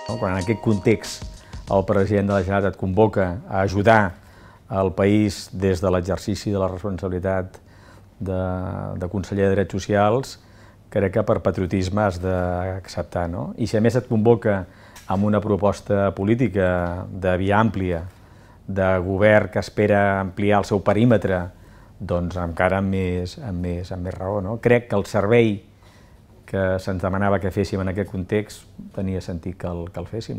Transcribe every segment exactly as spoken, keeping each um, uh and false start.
Quan en aquest context el president de la Generalitat et convoca a ajudar el país des de l'exercici de la responsabilitat de, de conseller de Drets Socials, crec que per patriotisme has d'acceptar, no? I si a més et convoca amb una proposta política de via àmplia, de govern que espera ampliar el seu perímetre, doncs encara amb més, amb més, amb més raó, no? Crec que el servei que se'ns demanava que féssim en aquest context tenia sentit que el, que el féssim, no?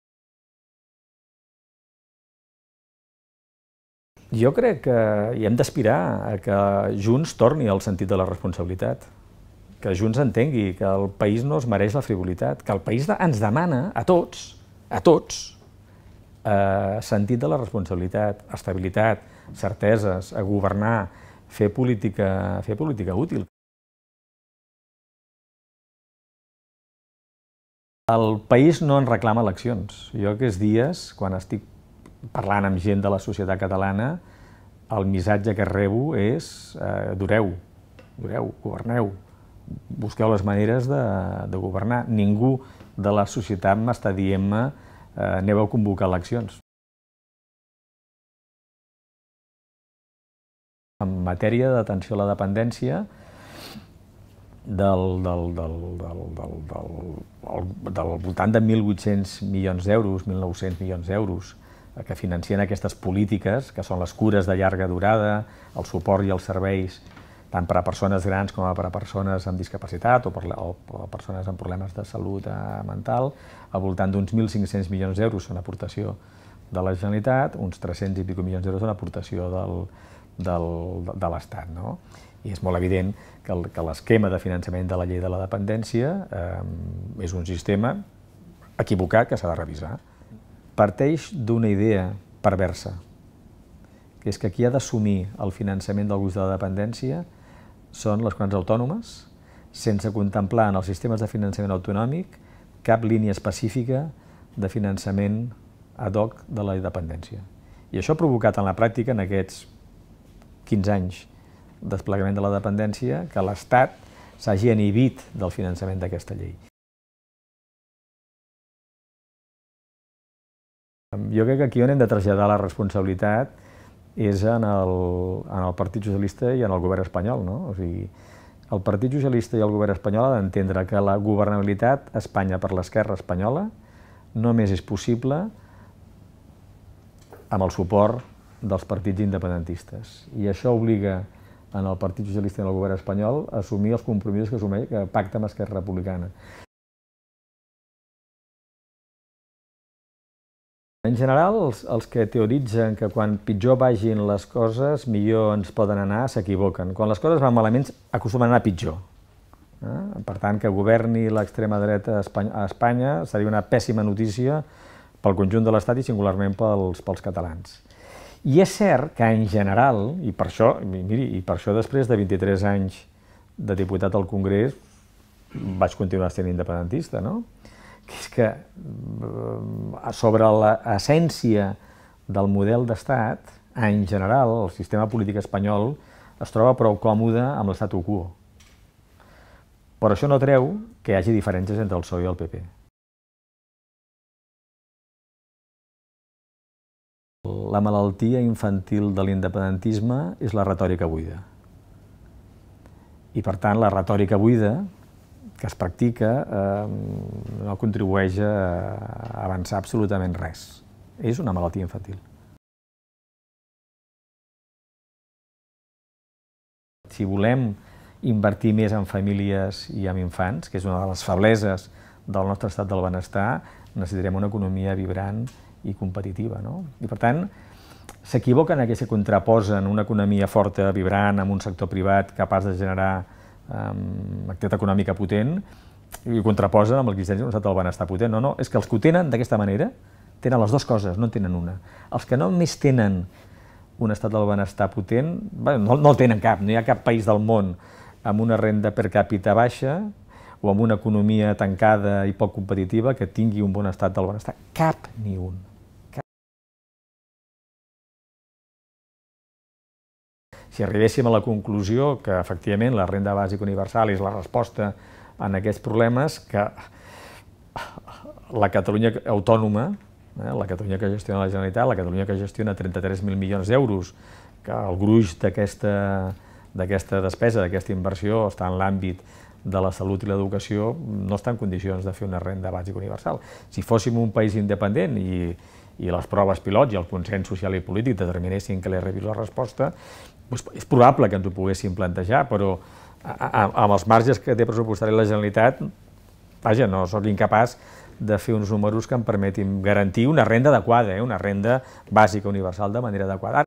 Jo crec que hi hem d'aspirar a que Junts torni al sentit de la responsabilitat, que Junts entengui que el país no es mereix la frivolitat, que el país ens demana a tots, a tots, eh, sentit de la responsabilitat, estabilitat, certeses, a governar, fer política, fer política útil. El país no en reclama eleccions. Jo aquests dies, quan estic parlant amb gent de la societat catalana, el missatge que rebo és eh, dureu, dureu, governeu, busqueu les maneres de, de governar. Ningú de la societat m'està dient-me eh, aneu a convocar eleccions. En matèria d'atenció a la dependència, Del, del, del, del, del, del, del voltant de mil vuit-cents milions d'euros, mil nou-cents milions d'euros, que financien aquestes polítiques, que són les cures de llarga durada, el suport i els serveis, tant per a persones grans com per a persones amb discapacitat o per, o per a persones amb problemes de salut mental, al voltant d'uns mil cinc-cents milions d'euros són aportació de la Generalitat, uns tres-cents i pico milions d'euros són aportació del, del, de l'Estat, no? I és molt evident que l'esquema de finançament de la llei de la dependència eh, és un sistema equivocat que s'ha de revisar. Parteix d'una idea perversa, que és que qui ha d'assumir el finançament del gust de la dependència són les comunitats autònomes, sense contemplar en els sistemes de finançament autonòmic cap línia específica de finançament ad hoc de la dependència. I això ha provocat en la pràctica, en aquests quinze anys desplegament de la dependència, que l'Estat s'hagi inhibit del finançament d'aquesta llei. Jo crec que aquí on hem de traslladar la responsabilitat és en el, en el Partit Socialista i en el govern espanyol, no? O sigui, el Partit Socialista i el govern espanyol han d'entendre que la governabilitat a Espanya per l'esquerra espanyola només és possible amb el suport dels partits independentistes. I això obliga en el Partit Socialista i en el govern espanyol a assumir els compromisos que assumeix que pacta amb Esquerra Republicana. En general, els, els que teoritzen que quan pitjor vagin les coses, millor ens poden anar, s'equivoquen. Quan les coses van malament, acostumen a anar pitjor. Eh? Per tant, que governi l'extrema dreta a Espanya seria una pèssima notícia pel conjunt de l'Estat i singularment pels, pels catalans. I és cert que, en general, i per això, miri, i per això després de vint-i-tres anys de diputat al Congrés vaig continuar sent independentista, no? Que és que sobre l'essència del model d'Estat, en general, el sistema polític espanyol es troba prou còmode amb l'statu quo. Però això no treu que hi hagi diferències entre el P S O E i el P P. La malaltia infantil de l'independentisme és la retòrica buida. I, per tant, la retòrica buida que es practica eh, no contribueix a avançar absolutament res. És una malaltia infantil. Si volem invertir més en famílies i en infants, que és una de les febleses del nostre estat del benestar, necessitarem una economia vibrant i competitiva, no? I, per tant, s'equivoquen aquells que contraposen una economia forta, vibrant, amb un sector privat capaç de generar um, activitat econòmica potent, i ho contraposen amb l'existència d'un estat del benestar potent. No, no, és que els que ho tenen d'aquesta manera tenen les dues coses, no en tenen una. Els que només tenen un estat del benestar potent, bé, no, no el tenen cap, no hi ha cap país del món amb una renda per càpita baixa o amb una economia tancada i poc competitiva que tingui un bon estat del benestar. Cap ni un. Si arribéssim a la conclusió que, efectivament, la renda bàsica universal és la resposta en aquests problemes, que la Catalunya autònoma, eh, la Catalunya que gestiona la Generalitat, la Catalunya que gestiona trenta-tres mil milions d'euros, que el gruix d'aquesta d'aquesta despesa, d'aquesta inversió, està en l'àmbit de la salut i l'educació, no està en condicions de fer una renda bàsica universal. Si fóssim un país independent i, i les proves pilots i el consens social i polític determinessin que li arribi la resposta, doncs és probable que ens ho poguéssim plantejar, però amb els marges que té pressupostari la Generalitat, vaja, no soc incapaç de fer uns números que em permetin garantir una renda adequada, eh? una renda bàsica universal de manera adequada.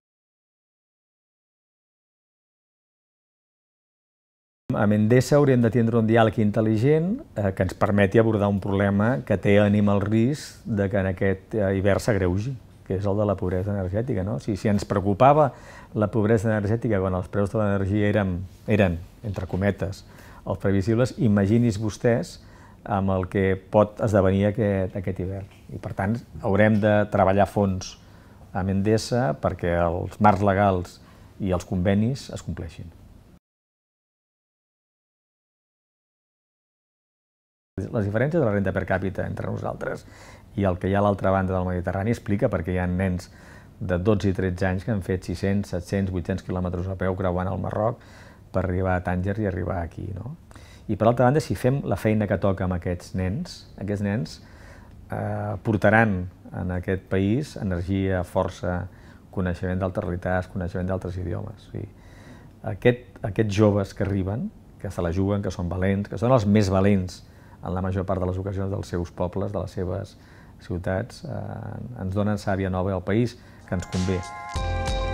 Amb Endesa hauríem de tindre un diàleg intel·ligent eh, que ens permeti abordar un problema que té ànim el risc de que en aquest hivern s'agreugi, que és el de la pobresa energètica. No? Si, si ens preocupava la pobresa energètica quan els preus de l'energia eren, eren, entre cometes, els previsibles, imagini's vostès amb el que pot esdevenir aquest, aquest hivern. I, per tant, haurem de treballar a fons amb Endesa perquè els marcs legals i els convenis es compleixin. Les diferències de la renda per càpita entre nosaltres i el que hi ha a l'altra banda del Mediterrani explica perquè hi ha nens de dotze i tretze anys que han fet sis-cents, set-cents, vuit-cents quilòmetres a peu creuant el Marroc per arribar a Tànger i arribar aquí. No? I per altra banda, si fem la feina que toca amb aquests nens, aquests nens eh, portaran en aquest país energia, força, coneixement d'altres realitats, coneixement d'altres idiomes. O sigui, aquest, aquests joves que arriben, que se la juguen, que són valents, que són els més valents en la major part de les ocasions dels seus pobles, de les seves ciutats, eh, ens donen sàvia nova al país que ens convé.